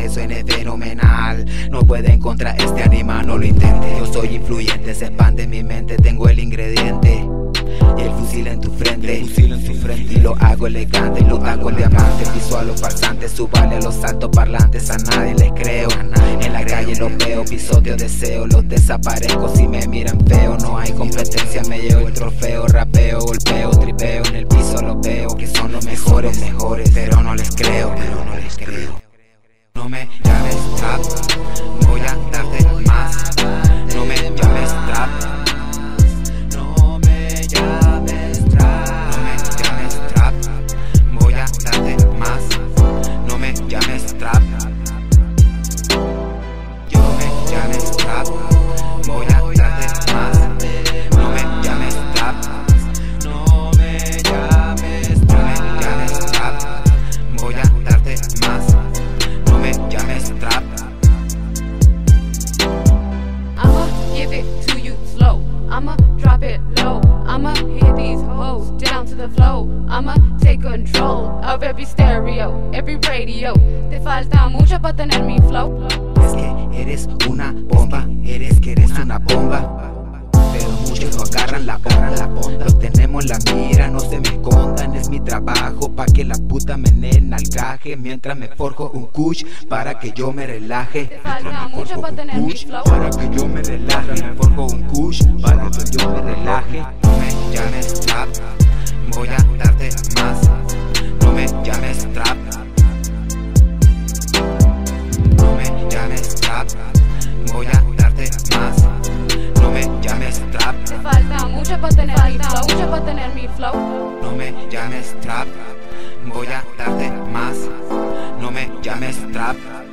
que suene fenomenal. No pueden contra este animal, no lo intentes. Yo soy influyente, se expande en mi mente. Tengo el ingrediente y el fusil en tu frente, y lo hago elegante, lo hago diamante. Piso a los farsantes, subale a los altoparlantes. A nadie les creo, en la calle los veo, pisoteo deseo, los desaparezco si me miran feo. No hay competencia, me llevo el trofeo. Rapeo, golpeo, tripeo, en el piso los veo, que son los mejores, pero no les creo, No me llames trap, voy a darte más. No me llames trap. I'ma drop it low, I'ma hit these hoes down to the flow. I'ma take control of every stereo, every radio. Te falta mucho para tener mi flow. Es que eres una bomba, eres una bomba. Pero muchos no agarran la onda. Lo tenemos en la mira, no se me escondan. Es mi trabajo pa' que la puta me den algaje. Mientras me forjo un kush para que yo me relaje. Te falta mucho para tener mi flow. Para que yo me relaje. Me forjo un kush para que yo me relaje. No me llames trap, voy a darte más. No me llames trap. No me llames trap, voy a darte más. No me llames trap. Te falta mucho para tener mi flow, No me llames trap, voy a darte más. No me llames trap.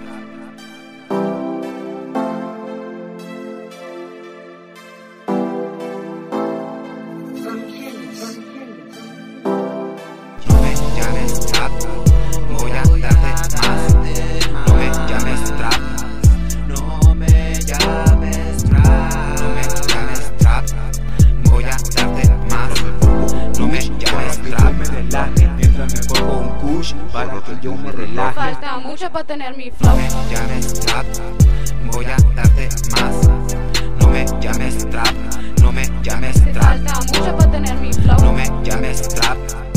No me llames trap, voy a darte más. No me llames trap. No me llames trap. No me llames trap, voy a darte más. No me llames trap. Me relaje mientras me pongo un kush para que yo me te relaje. falta mucho para tener mi flow. No me llames trap, voy a darte más. No me llames trap. No me llames Te trap. falta mucho para tener mi flow. No me llames trap.